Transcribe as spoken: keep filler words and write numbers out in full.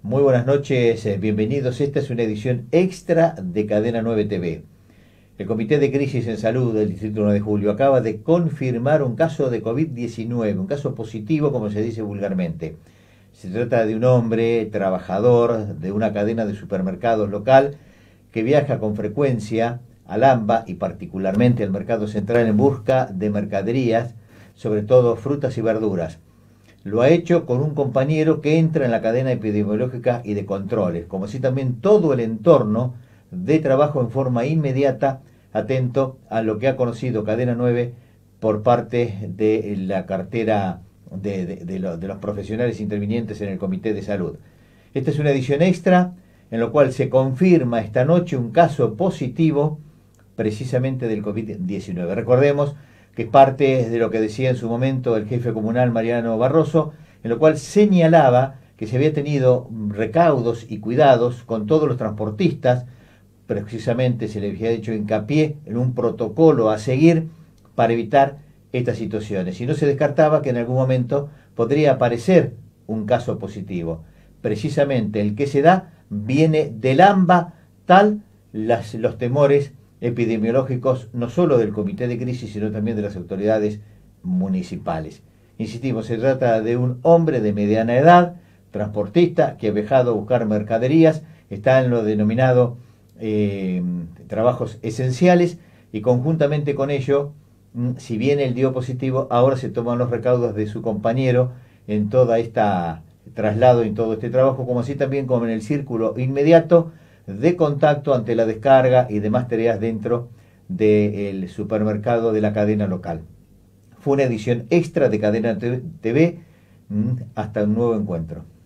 Muy buenas noches, eh, bienvenidos. Esta es una edición extra de Cadena nueve T V. El Comité de Crisis en Salud del Distrito nueve de Julio acaba de confirmar un caso de COVID diecinueve, un caso positivo, como se dice vulgarmente. Se trata de un hombre trabajador de una cadena de supermercados local que viaja con frecuencia al AMBA y particularmente al Mercado Central en busca de mercaderías, sobre todo frutas y verduras. Lo ha hecho con un compañero que entra en la cadena epidemiológica y de controles, como así también todo el entorno de trabajo en forma inmediata, atento a lo que ha conocido Cadena nueve por parte de la cartera de, de, de, lo, de los profesionales intervinientes en el Comité de Salud. Esta es una edición extra en la cual se confirma esta noche un caso positivo precisamente del COVID diecinueve. Recordemos que es parte de lo que decía en su momento el jefe comunal Mariano Barroso, en lo cual señalaba que se había tenido recaudos y cuidados con todos los transportistas. Precisamente se le había hecho hincapié en un protocolo a seguir para evitar estas situaciones. Y no se descartaba que en algún momento podría aparecer un caso positivo. Precisamente el que se da viene del AMBA, tal las, los temores epidemiológicos no solo del Comité de Crisis, sino también de las autoridades municipales. Insistimos, se trata de un hombre de mediana edad, transportista, que ha viajado a buscar mercaderías, está en lo denominado eh, trabajos esenciales, y conjuntamente con ello, si bien él dio positivo, ahora se toman los recaudos de su compañero en toda esta traslado, en todo este trabajo, como así también como en el círculo inmediato de contacto ante la descarga y demás tareas dentro del supermercado de la cadena local. Fue una edición extra de Cadena T V. Hasta un nuevo encuentro.